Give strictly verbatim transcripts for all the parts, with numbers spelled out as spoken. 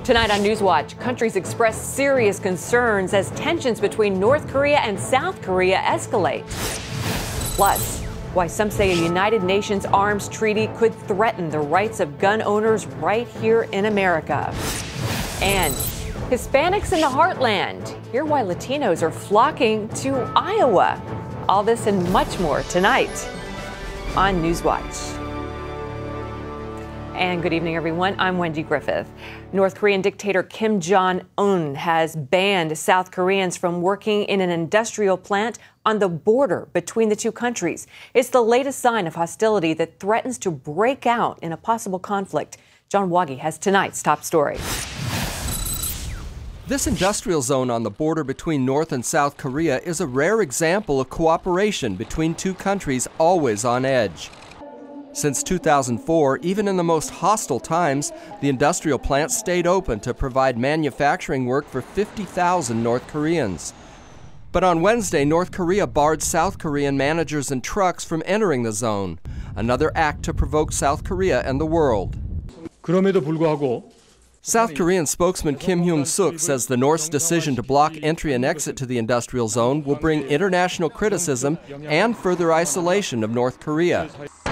Tonight on NewsWatch, countries express serious concerns as tensions between North Korea and South Korea escalate. Plus, why some say a United Nations arms treaty could threaten the rights of gun owners right here in America. And Hispanics in the heartland. Hear why Latinos are flocking to Iowa. All this and much more tonight on NewsWatch. And good evening, everyone. I'm Wendy Griffith. North Korean dictator Kim Jong-un has banned South Koreans from working in an industrial plant on the border between the two countries. It's the latest sign of hostility that threatens to break out in a possible conflict. John Wagi has tonight's top story. This industrial zone on the border between North and South Korea is a rare example of cooperation between two countries always on edge. Since two thousand four, even in the most hostile times, the industrial plant stayed open to provide manufacturing work for fifty thousand North Koreans. But on Wednesday, North Korea barred South Korean managers and trucks from entering the zone, another act to provoke South Korea and the world. 그럼에도 불구하고 South Korean spokesman Kim Hyung-suk says the North's decision to block entry and exit to the industrial zone will bring international criticism and further isolation of North Korea.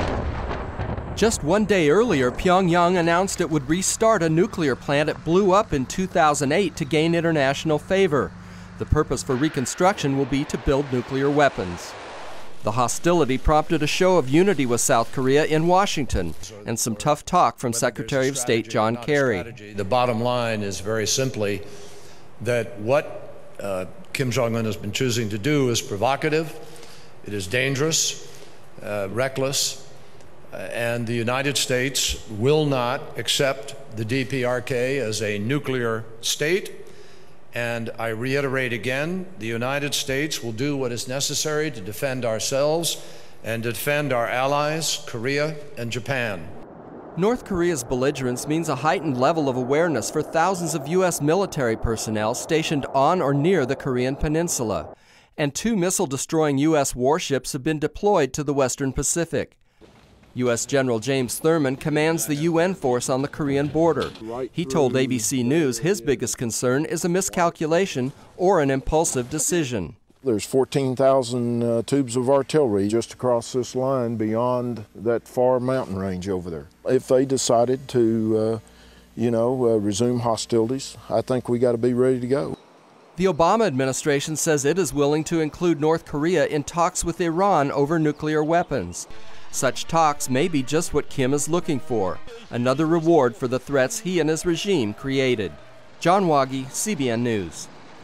Just one day earlier, Pyongyang announced it would restart a nuclear plant it blew up in two thousand eight to gain international favor. The purpose for reconstruction will be to build nuclear weapons. The hostility prompted a show of unity with South Korea in Washington and some tough talk from Secretary of State John Kerry. The bottom line is very simply that what uh, Kim Jong-un has been choosing to do is provocative, it is dangerous, uh, reckless, uh, and the United States will not accept the D P R K as a nuclear state. And I reiterate again, the United States will do what is necessary to defend ourselves and defend our allies, Korea and Japan. North Korea's belligerence means a heightened level of awareness for thousands of U S military personnel stationed on or near the Korean peninsula. And two missile-destroying U S warships have been deployed to the Western Pacific. U S General James Thurman commands the U N force on the Korean border. He told A B C News his biggest concern is a miscalculation or an impulsive decision. There's fourteen thousand uh, tubes of artillery just across this line beyond that far mountain range over there. If they decided to, uh, you know, uh, resume hostilities, I think we got to be ready to go. The Obama administration says it is willing to include North Korea in talks with Iran over nuclear weapons. Such talks may be just what Kim is looking for, another reward for the threats he and his regime created. John Wagi, C B N News.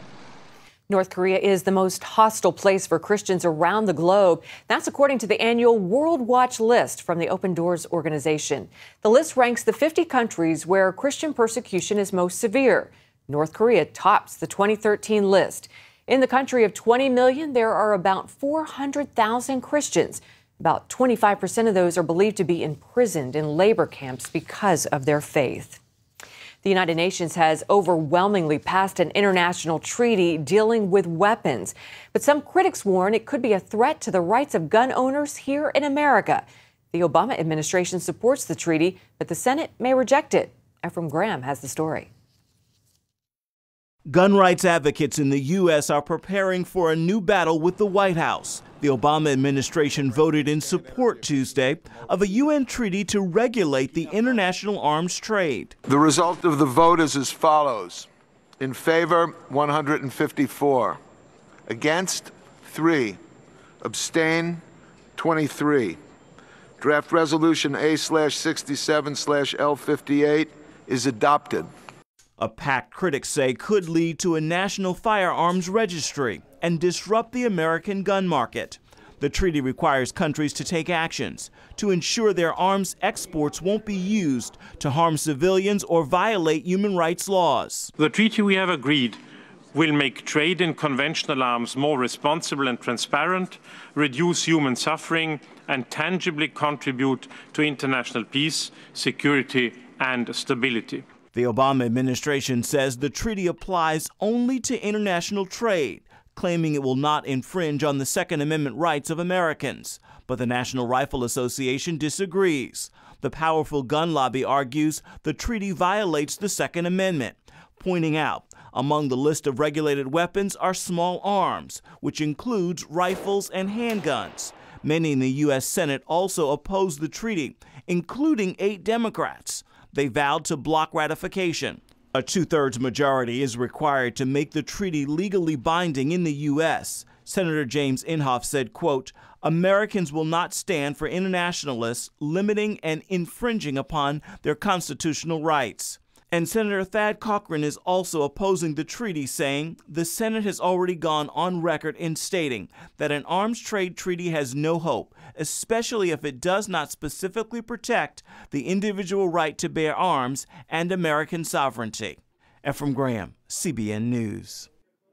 North Korea is the most hostile place for Christians around the globe. That's according to the annual World Watch list from the Open Doors organization. The list ranks the fifty countries where Christian persecution is most severe. North Korea tops the twenty thirteen list. In the country of twenty million, there are about four hundred thousand Christians. About twenty-five percent of those are believed to be imprisoned in labor camps because of their faith. The United Nations has overwhelmingly passed an international treaty dealing with weapons. But some critics warn it could be a threat to the rights of gun owners here in America. The Obama administration supports the treaty, but the Senate may reject it. Ephraim Graham has the story. Gun rights advocates in the U S are preparing for a new battle with the White House. The Obama administration voted in support Tuesday of a U N treaty to regulate the international arms trade. The result of the vote is as follows. In favor, one hundred fifty-four. Against, three. Abstain, twenty-three. Draft resolution A slash sixty-seven slash L fifty-eight is adopted. A pact critics say could lead to a national firearms registry and disrupt the American gun market. The treaty requires countries to take actions to ensure their arms exports won't be used to harm civilians or violate human rights laws. The treaty we have agreed will make trade in conventional arms more responsible and transparent, reduce human suffering, and tangibly contribute to international peace, security, and stability. The Obama administration says the treaty applies only to international trade, claiming it will not infringe on the Second Amendment rights of Americans. But the National Rifle Association disagrees. The powerful gun lobby argues the treaty violates the Second Amendment pointing out among the list of regulated weapons are small arms, which includes rifles and handguns. Many in the U S Senate also opposed the treaty, including eight Democrats. They vowed to block ratification. A two-thirds majority is required to make the treaty legally binding in the U S Senator James Inhofe said, quote, "Americans will not stand for internationalists limiting and infringing upon their constitutional rights." And Senator Thad Cochran is also opposing the treaty, saying the Senate has already gone on record in stating that an arms trade treaty has no hope, especially if it does not specifically protect the individual right to bear arms and American sovereignty. Ephraim Graham, C B N News.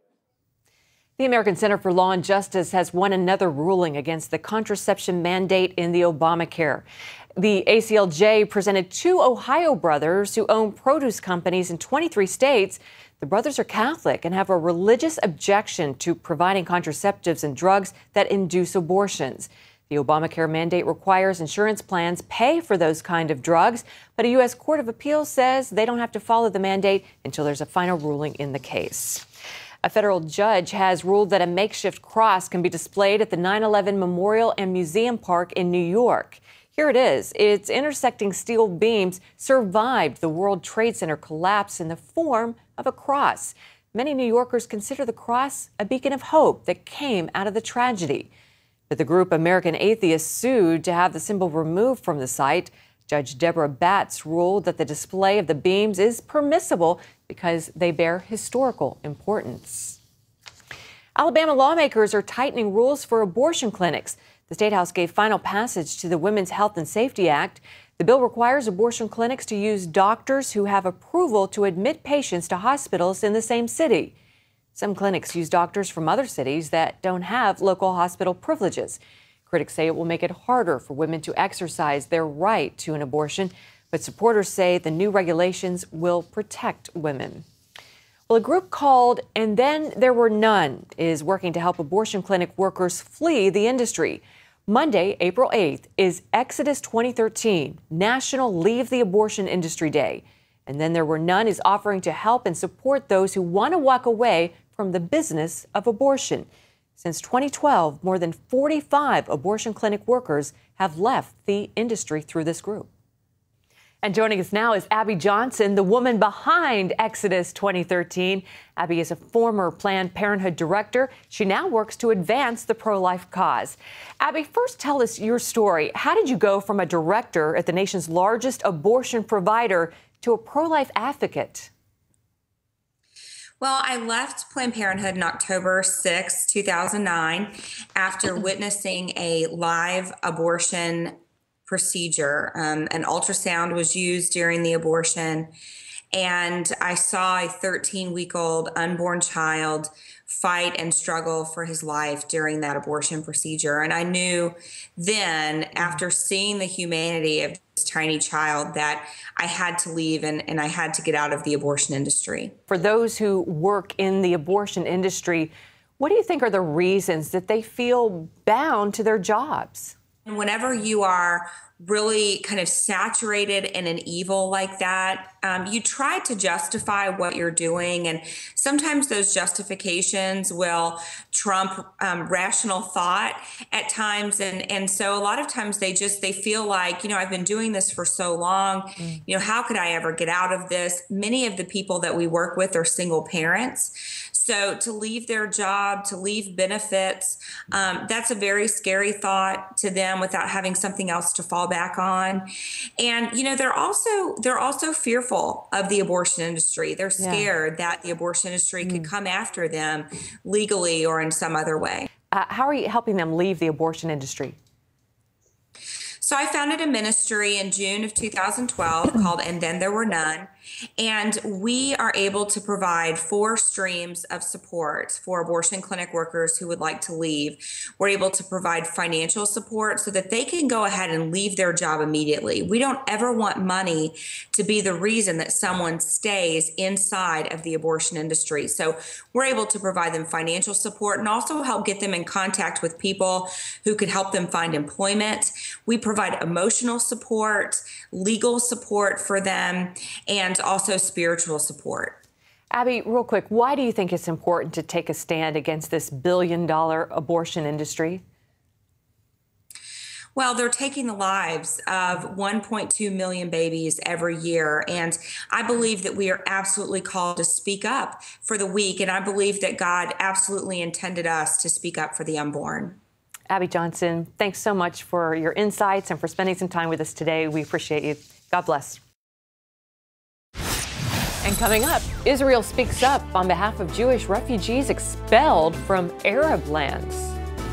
The American Center for Law and Justice has won another ruling against the contraception mandate in the Obamacare. The A C L J presented two Ohio brothers who own produce companies in twenty-three states. The brothers are Catholic and have a religious objection to providing contraceptives and drugs that induce abortions. The Obamacare mandate requires insurance plans pay for those kind of drugs, but a U S Court of Appeals says they don't have to follow the mandate until there's a final ruling in the case. A federal judge has ruled that a makeshift cross can be displayed at the nine eleven Memorial and Museum Park in New York. Here it is. Its intersecting steel beams survived the World Trade Center collapse in the form of a cross. Many New Yorkers consider the cross a beacon of hope that came out of the tragedy. But the group American Atheists sued to have the symbol removed from the site. Judge Deborah Batts ruled that the display of the beams is permissible because they bear historical importance. Alabama lawmakers are tightening rules for abortion clinics. The State House gave final passage to the Women's Health and Safety Act. The bill requires abortion clinics to use doctors who have approval to admit patients to hospitals in the same city. Some clinics use doctors from other cities that don't have local hospital privileges. Critics say it will make it harder for women to exercise their right to an abortion, but supporters say the new regulations will protect women. Well, a group called And Then There Were None is working to help abortion clinic workers flee the industry. Monday, April eighth, is Exodus twenty thirteen, National Leave the Abortion Industry Day. And Then There Were None is offering to help and support those who want to walk away from the business of abortion. Since twenty twelve, more than forty-five abortion clinic workers have left the industry through this group. And joining us now is Abby Johnson, the woman behind Exodus twenty thirteen. Abby is a former Planned Parenthood director. She now works to advance the pro-life cause. Abby, first tell us your story. How did you go from a director at the nation's largest abortion provider to a pro-life advocate? Well, I left Planned Parenthood on October sixth, two thousand nine, after witnessing a live abortion procedure. Um, an ultrasound was used during the abortion, and I saw a thirteen-week-old unborn child fight and struggle for his life during that abortion procedure. And I knew then, after seeing the humanity of this tiny child, that I had to leave and, and I had to get out of the abortion industry. For those who work in the abortion industry, what do you think are the reasons that they feel bound to their jobs? Whenever you are really kind of saturated in an evil like that, um, you try to justify what you're doing. And sometimes those justifications will trump um, rational thought at times. And, and so a lot of times they just, they feel like, you know, I've been doing this for so long, mm. you know, how could I ever get out of this? Many of the people that we work with are single parents. So to leave their job, to leave benefits, um, that's a very scary thought to them without having something else to fall back on. And, you know, they're also they're also fearful of the abortion industry. They're scared yeah. that the abortion industry mm. could come after them legally or in some other way. Uh, how are you helping them leave the abortion industry? So I founded a ministry in June of two thousand twelve called And Then There Were None. And we are able to provide four streams of support for abortion clinic workers who would like to leave. We're able to provide financial support so that they can go ahead and leave their job immediately. We don't ever want money to be the reason that someone stays inside of the abortion industry. So we're able to provide them financial support and also help get them in contact with people who could help them find employment. We provide emotional support, legal support for them, and also spiritual support. Abby, real quick, why do you think it's important to take a stand against this billion-dollar abortion industry? Well, they're taking the lives of one point two million babies every year. And I believe that we are absolutely called to speak up for the weak. And I believe that God absolutely intended us to speak up for the unborn. Abby Johnson, thanks so much for your insights and for spending some time with us today. We appreciate you. God bless. And coming up, Israel speaks up on behalf of Jewish refugees expelled from Arab lands.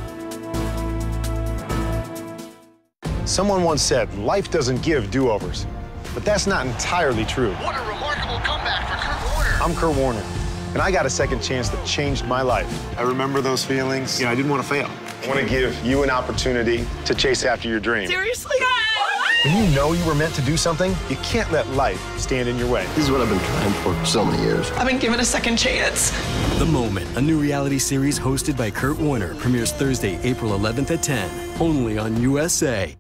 Someone once said, life doesn't give do-overs. But that's not entirely true. What a remarkable comeback for Kurt Warner. I'm Kurt Warner, and I got a second chance that changed my life. I remember those feelings. You know, I didn't want to fail. I want to give you an opportunity to chase after your dream. Seriously? When you know you were meant to do something, you can't let life stand in your way. This is what I've been trying for so many years. I've been given a second chance. The Moment, a new reality series hosted by Kurt Warner, premieres Thursday, April eleventh at ten, only on U S A.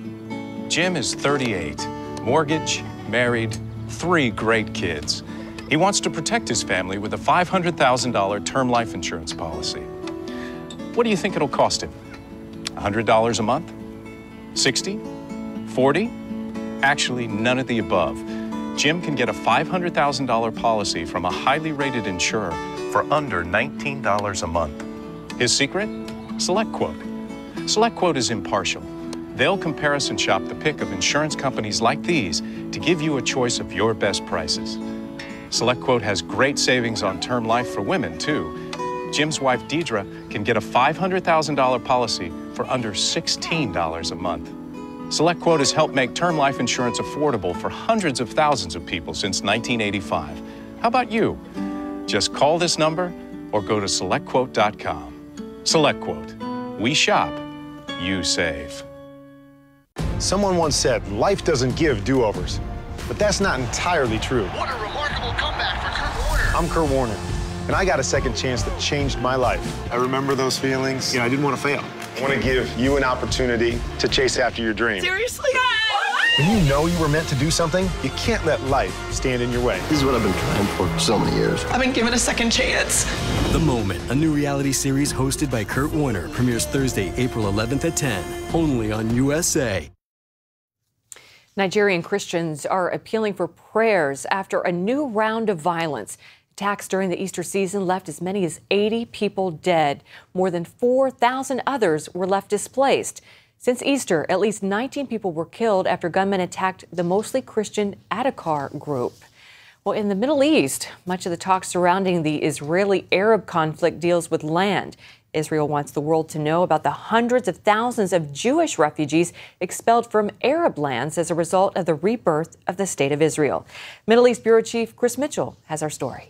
Jim is thirty-eight, mortgage, married, three great kids. He wants to protect his family with a five hundred thousand dollar term life insurance policy. What do you think it'll cost him? one hundred dollars a month? sixty? forty? Actually, none of the above. Jim can get a five hundred thousand dollar policy from a highly rated insurer for under nineteen dollars a month. His secret? SelectQuote. SelectQuote is impartial. They'll comparison shop the pick of insurance companies like these to give you a choice of your best prices. SelectQuote has great savings on term life for women, too. Jim's wife, Deidre, can get a five hundred thousand dollar policy for under sixteen dollars a month. SelectQuote has helped make term life insurance affordable for hundreds of thousands of people since nineteen eighty-five. How about you? Just call this number or go to select quote dot com. SelectQuote. We shop, you save. Someone once said, life doesn't give do-overs. But that's not entirely true. What a remarkable comeback for Kurt Warner. I'm Kurt Warner, and I got a second chance that changed my life. I remember those feelings. You know, I didn't want to fail. I want to give you an opportunity to chase after your dream. Seriously? When you know you were meant to do something, you can't let life stand in your way. This is what I've been trying for so many years. I've been given a second chance. The Moment, a new reality series hosted by Kurt Warner, premieres Thursday, April eleventh at ten, only on U S A. Nigerian Christians are appealing for prayers after a new round of violence. Attacks during the Easter season left as many as eighty people dead. More than four thousand others were left displaced. Since Easter, at least nineteen people were killed after gunmen attacked the mostly Christian Adakar group. Well, in the Middle East, much of the talk surrounding the Israeli-Arab conflict deals with land. Israel wants the world to know about the hundreds of thousands of Jewish refugees expelled from Arab lands as a result of the rebirth of the State of Israel. Middle East Bureau Chief Chris Mitchell has our story.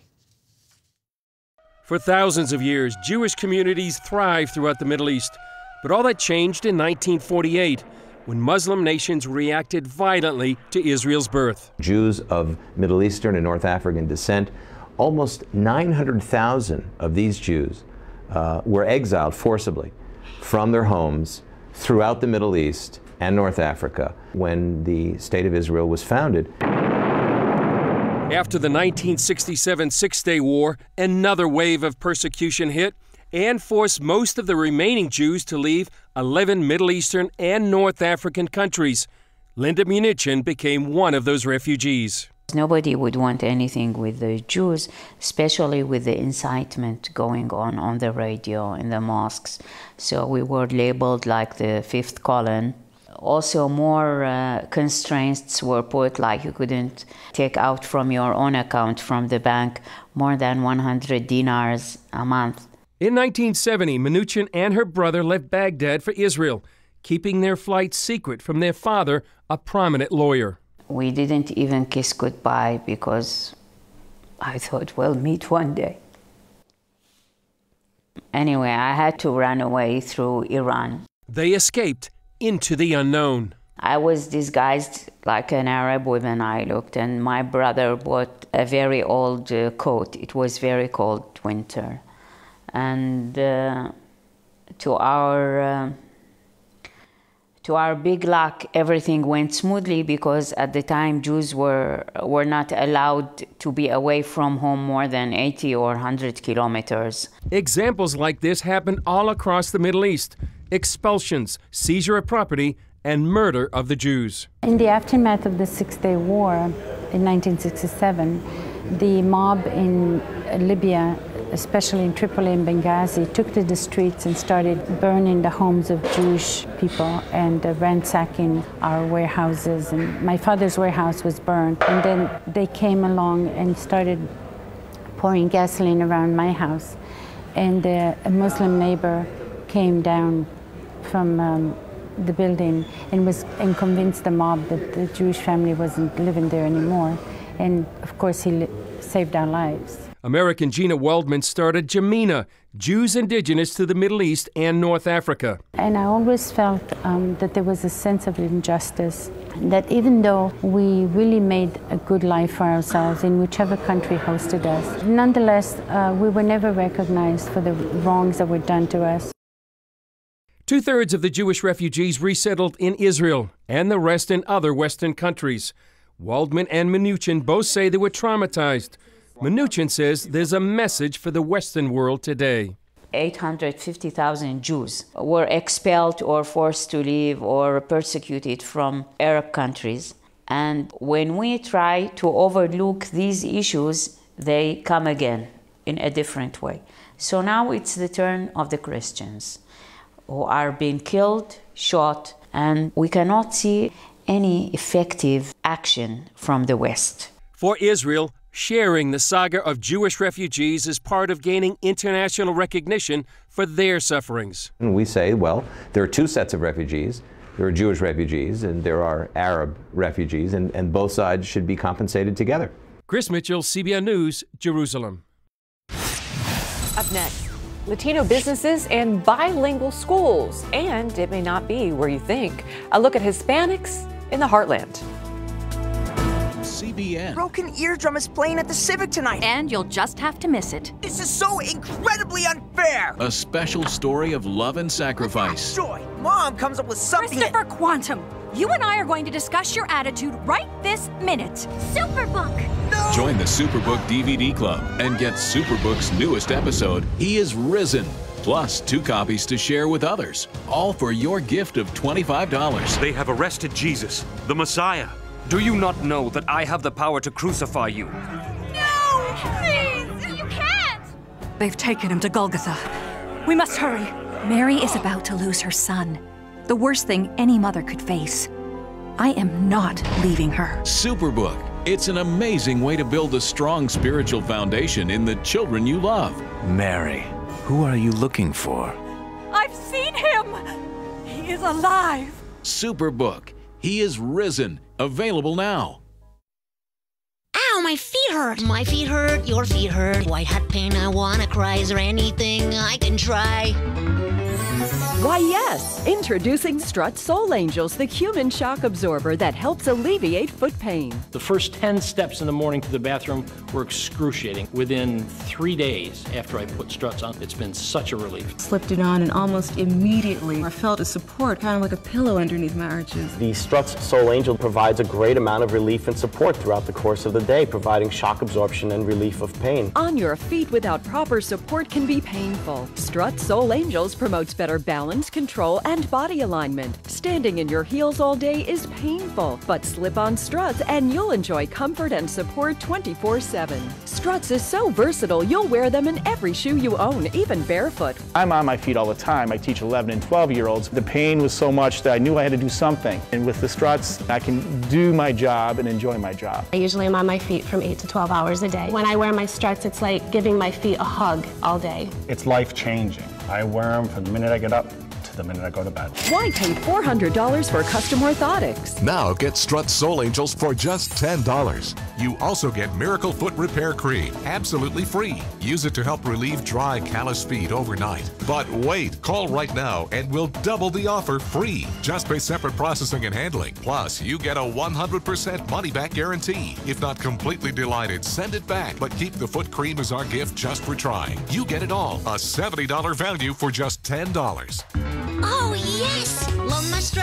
For thousands of years, Jewish communities thrived throughout the Middle East. But all that changed in nineteen forty-eight, when Muslim nations reacted violently to Israel's birth. Jews of Middle Eastern and North African descent, almost nine hundred thousand of these Jews uh, were exiled forcibly from their homes throughout the Middle East and North Africa when the State of Israel was founded. After the nineteen sixty-seven Six-Day War, another wave of persecution hit and forced most of the remaining Jews to leave eleven Middle Eastern and North African countries. Linda Munichen became one of those refugees. Nobody would want anything with the Jews, especially with the incitement going on on the radio in the mosques. So we were labeled like the fifth column. Also, more uh, constraints were put, like you couldn't take out from your own account from the bank more than one hundred dinars a month. In nineteen seventy, Mnuchin and her brother left Baghdad for Israel, keeping their flight secret from their father, a prominent lawyer. We didn't even kiss goodbye because I thought we'll meet one day. Anyway, I had to run away through Iran. They escaped into the unknown. I was disguised like an Arab woman, I looked, and my brother bought a very old uh, coat. It was very cold winter. And uh, to our uh, To our big luck, everything went smoothly because at the time Jews were, were not allowed to be away from home more than eighty or one hundred kilometers. Examples like this happen all across the Middle East. Expulsions, seizure of property, and murder of the Jews. In the aftermath of the Six-Day War in nineteen sixty-seven, the mob in Libya, especially in Tripoli and Benghazi, took to the streets and started burning the homes of Jewish people and uh, ransacking our warehouses. And my father's warehouse was burned. And then they came along and started pouring gasoline around my house. And uh, a Muslim neighbor came down from um, the building and was and convinced the mob that the Jewish family wasn't living there anymore. And of course, he li- saved our lives. American Gina Waldman started Jamina, Jews indigenous to the Middle East and North Africa. And I always felt um, that there was a sense of injustice, that even though we really made a good life for ourselves in whichever country hosted us, nonetheless, uh, we were never recognized for the wrongs that were done to us. Two-thirds of the Jewish refugees resettled in Israel and the rest in other Western countries. Waldman and Mnuchin both say they were traumatized. Mnuchin says there's a message for the Western world today. eight hundred fifty thousand Jews were expelled or forced to leave or persecuted from Arab countries. And when we try to overlook these issues, they come again in a different way. So now it's the turn of the Christians who are being killed, shot, and we cannot see any effective action from the West. For Israel, sharing the saga of Jewish refugees is part of gaining international recognition for their sufferings. And we say, well, there are two sets of refugees. There are Jewish refugees and there are Arab refugees, and, and both sides should be compensated together. Chris Mitchell, C B N News, Jerusalem. Up next, Latino businesses and bilingual schools. And it may not be where you think. A look at Hispanics in the heartland. C B N. Broken Eardrum is playing at the Civic tonight. And you'll just have to miss it. This is so incredibly unfair. A special story of love and sacrifice. Joy, Mom comes up with something. Christopher Quantum, you and I are going to discuss your attitude right this minute. Superbook. No. Join the Superbook D V D Club and get Superbook's newest episode, He is Risen. Plus two copies to share with others. All for your gift of twenty-five dollars. They have arrested Jesus, the Messiah. Do you not know that I have the power to crucify you? No! Please! You can't! They've taken him to Golgotha. We must hurry. Mary is about to lose her son. The worst thing any mother could face. I am not leaving her. Superbook. It's an amazing way to build a strong spiritual foundation in the children you love. Mary, who are you looking for? I've seen him! He is alive! Superbook. He is Risen. Available now. Ow, my feet hurt. My feet hurt, your feet hurt. White hot pain, I wanna cry. Is there anything I can try? Why, yes. Introducing Strut Soul Angels, the human shock absorber that helps alleviate foot pain. The first ten steps in the morning to the bathroom were excruciating. Within three days after I put Struts on, it's been such a relief. Slipped it on and almost immediately I felt a support, kind of like a pillow underneath my arches. The Struts Soul Angel provides a great amount of relief and support throughout the course of the day, providing shock absorption and relief of pain. On your feet without proper support can be painful. Strut Soul Angels promotes better balance, control, and body alignment. Standing in your heels all day is painful, but slip on Struts and you'll enjoy comfort and support twenty-four seven. Struts is so versatile, you'll wear them in every shoe you own, even barefoot. I'm on my feet all the time. I teach eleven and twelve year olds. The pain was so much that I knew I had to do something. And with the Struts, I can do my job and enjoy my job. I usually am on my feet from eight to twelve hours a day. When I wear my Struts, it's like giving my feet a hug all day. It's life-changing. I wear them from the minute I get up to the minute I go to bed. Why pay four hundred dollars for custom orthotics? Now get Strut Soul Angels for just ten dollars. You also get Miracle Foot Repair Cream, absolutely free. Use it to help relieve dry, calloused feet overnight. But wait, call right now and we'll double the offer free. Just pay separate processing and handling. Plus, you get a one hundred percent money-back guarantee. If not completely delighted, send it back. But keep the foot cream as our gift just for trying. You get it all. A seventy dollar value for just ten dollars. Oh, yes! Love my Struts, love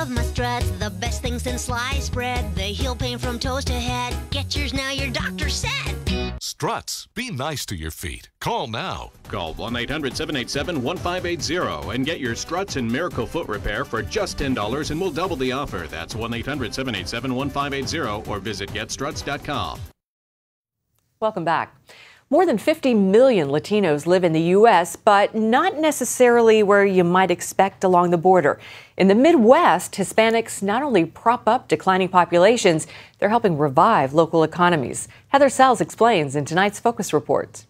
love my struts, the best thing since sliced bread. They heal pain from toes to head. Get yours now, your doctor said. Struts, be nice to your feet. Call now. Call one eight hundred, seven eight seven, one five eight zero and get your struts and Miracle Foot Repair for just ten dollars, and we'll double the offer. That's one eight hundred, seven eight seven, one five eight zero or visit get struts dot com. Welcome back. More than fifty million Latinos live in the U S, but not necessarily where you might expect along the border. In the Midwest, Hispanics not only prop up declining populations, they're helping revive local economies. Heather Sells explains in tonight's Focus Report.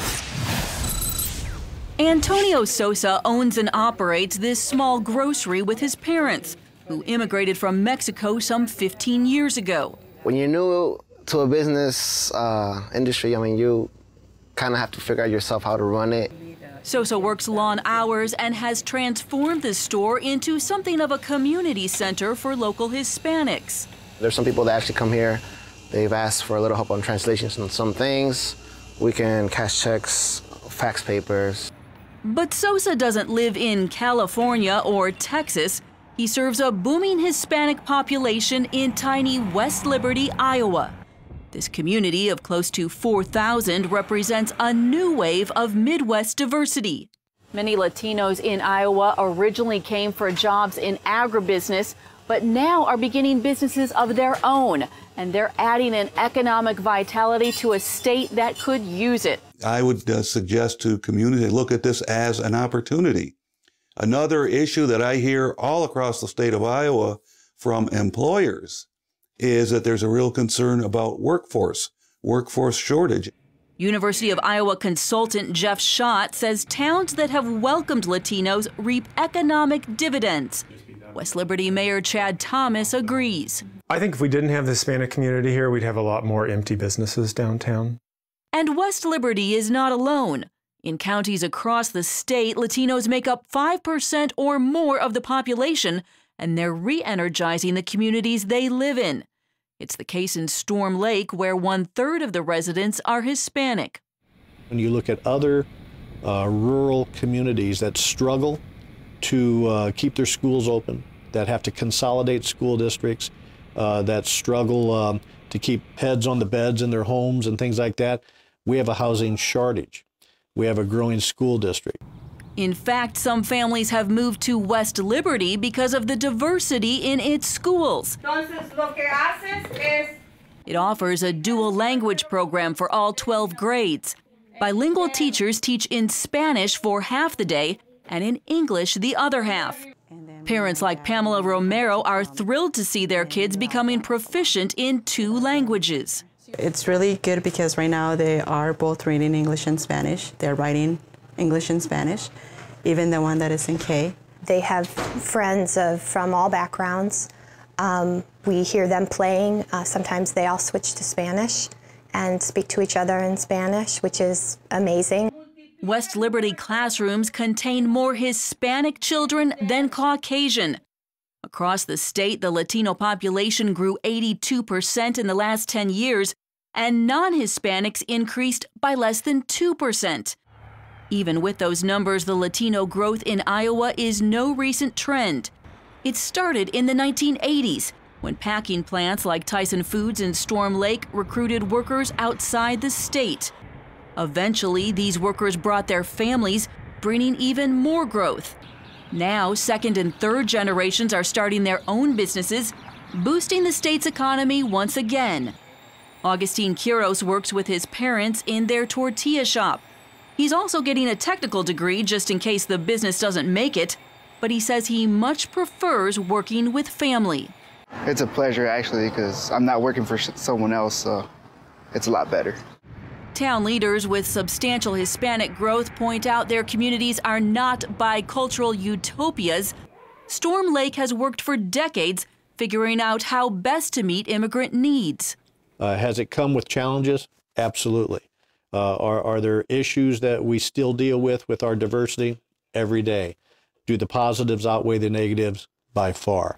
Antonio Sosa owns and operates this small grocery with his parents, who immigrated from Mexico some fifteen years ago. When you're new to a business uh, industry, I mean, you kind of have to figure out yourself how to run it. Sosa works long hours and has transformed the store into something of a community center for local Hispanics. There's some people that actually come here. They've asked for a little help on translations on some things. We can cash checks, fax papers. But Sosa doesn't live in California or Texas. He serves a booming Hispanic population in tiny West Liberty, Iowa. This community of close to four thousand represents a new wave of Midwest diversity. Many Latinos in Iowa originally came for jobs in agribusiness, but now are beginning businesses of their own, and they're adding an economic vitality to a state that could use it. I would uh, suggest to community look at this as an opportunity. Another issue that I hear all across the state of Iowa from employers is that there's a real concern about workforce, workforce shortage. University of Iowa consultant Jeff Schott says towns that have welcomed Latinos reap economic dividends. West Liberty Mayor Chad Thomas agrees. I think if we didn't have the Hispanic community here, we'd have a lot more empty businesses downtown. And West Liberty is not alone. In counties across the state, Latinos make up five percent or more of the population, and they're re-energizing the communities they live in. It's the case in Storm Lake, where one-third of the residents are Hispanic. When you look at other uh, rural communities that struggle to uh, keep their schools open, that have to consolidate school districts, uh, that struggle um, to keep heads on the beds in their homes and things like that, we have a housing shortage. We have a growing school district. In fact, some families have moved to West Liberty because of the diversity in its schools. It offers a dual language program for all twelve grades. Bilingual teachers teach in Spanish for half the day and in English the other half. Parents like Pamela Romero are thrilled to see their kids becoming proficient in two languages. It's really good because right now they are both reading English and Spanish. They're writing English and Spanish, even the one that is in K. They have friends of, from all backgrounds. Um, we hear them playing. Uh, sometimes they all switch to Spanish and speak to each other in Spanish, which is amazing. West Liberty classrooms contain more Hispanic children than Caucasian. Across the state, the Latino population grew eighty-two percent in the last ten years, and non-Hispanics increased by less than two percent. Even with those numbers, the Latino growth in Iowa is no recent trend. It started in the nineteen eighties, when packing plants like Tyson Foods in Storm Lake recruited workers outside the state. Eventually, these workers brought their families, bringing even more growth. Now, second and third generations are starting their own businesses, boosting the state's economy once again. Augustine Quiros works with his parents in their tortilla shop. He's also getting a technical degree just in case the business doesn't make it, but he says he much prefers working with family. It's a pleasure, actually, because I'm not working for someone else, so it's a lot better. Town leaders with substantial Hispanic growth point out their communities are not bicultural utopias. Storm Lake has worked for decades figuring out how best to meet immigrant needs. Uh, has it come with challenges? Absolutely. Uh, are, are there issues that we still deal with with our diversity? Every day. Do the positives outweigh the negatives? By far.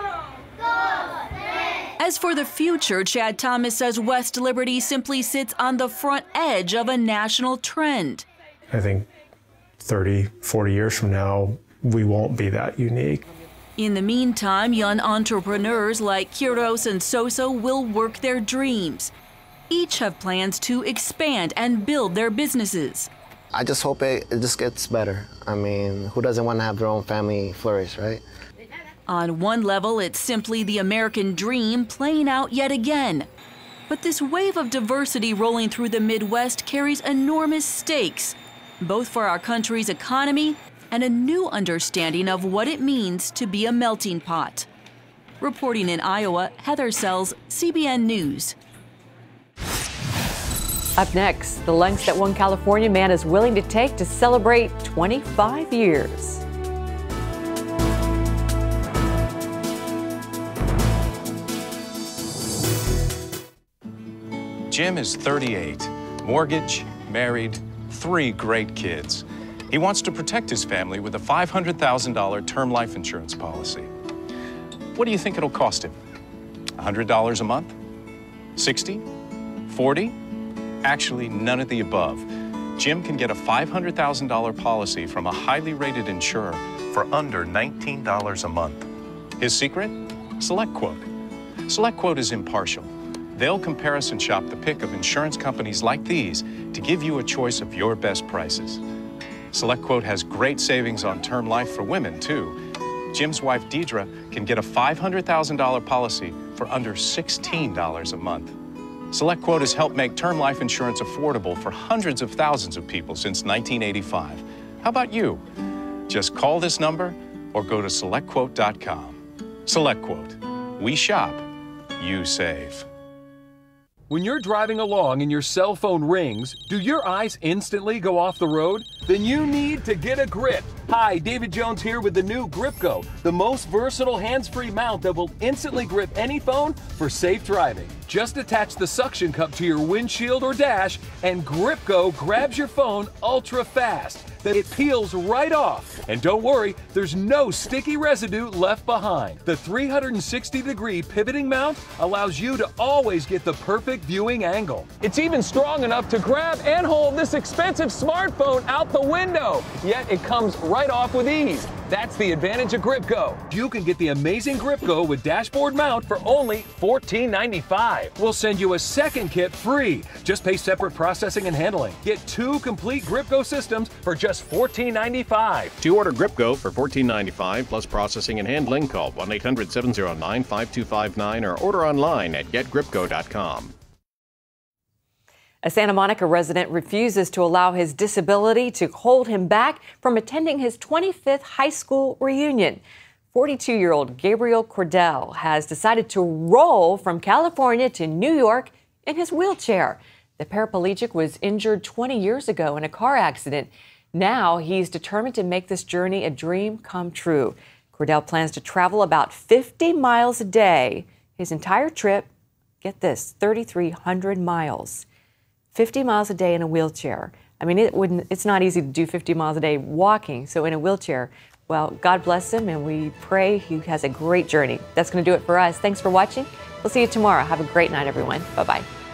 As for the future, Chad Thomas says West Liberty simply sits on the front edge of a national trend. I think thirty, forty years from now, we won't be that unique. In the meantime, young entrepreneurs like Kiros and Soso will work their dreams. Each have plans to expand and build their businesses. I just hope it, it just gets better. I mean, who doesn't want to have their own family flourish, right? On one level, it's simply the American dream playing out yet again. But this wave of diversity rolling through the Midwest carries enormous stakes, both for our country's economy and a new understanding of what it means to be a melting pot. Reporting in Iowa, Heather Sells, C B N News. Up next, the lengths that one California man is willing to take to celebrate twenty-five years. Jim is thirty-eight, mortgage, married, three great kids. He wants to protect his family with a five hundred thousand dollar term life insurance policy. What do you think it'll cost him? one hundred dollars a month? sixty? forty? Actually, none of the above. Jim can get a five hundred thousand dollar policy from a highly rated insurer for under nineteen dollars a month. His secret? SelectQuote. SelectQuote is impartial. They'll comparison shop the pick of insurance companies like these to give you a choice of your best prices. SelectQuote has great savings on term life for women, too. Jim's wife, Deidre, can get a five hundred thousand dollar policy for under sixteen dollars a month. SelectQuote has helped make term life insurance affordable for hundreds of thousands of people since nineteen eighty-five. How about you? Just call this number or go to select quote dot com. SelectQuote. We shop, you save. When you're driving along and your cell phone rings, do your eyes instantly go off the road? Then you need to get a grip. Hi, David Jones here with the new GripGo, the most versatile hands-free mount that will instantly grip any phone for safe driving. Just attach the suction cup to your windshield or dash, and GripGo grabs your phone ultra fast. Then it peels right off. And don't worry, there's no sticky residue left behind. The three hundred sixty degree pivoting mount allows you to always get the perfect viewing angle. It's even strong enough to grab and hold this expensive smartphone out the window. Yet it comes right off with ease. That's the advantage of GripGo. You can get the amazing GripGo with dashboard mount for only fourteen ninety-five. We'll send you a second kit free. Just pay separate processing and handling. Get two complete GripGo systems for just fourteen ninety-five. To order GripGo for fourteen ninety-five plus processing and handling, call one eight hundred seven oh nine five two five nine or order online at get gripgo dot com. A Santa Monica resident refuses to allow his disability to hold him back from attending his twenty-fifth high school reunion. forty-two-year-old Gabriel Cordell has decided to roll from California to New York in his wheelchair. The paraplegic was injured twenty years ago in a car accident. Now he's determined to make this journey a dream come true. Cordell plans to travel about fifty miles a day. His entire trip, get this, thirty-three hundred miles. fifty miles a day in a wheelchair. I mean, it wouldn't, it's not easy to do fifty miles a day walking, so in a wheelchair. Well, God bless him, and we pray he has a great journey. That's going to do it for us. Thanks for watching. We'll see you tomorrow. Have a great night, everyone. Bye-bye.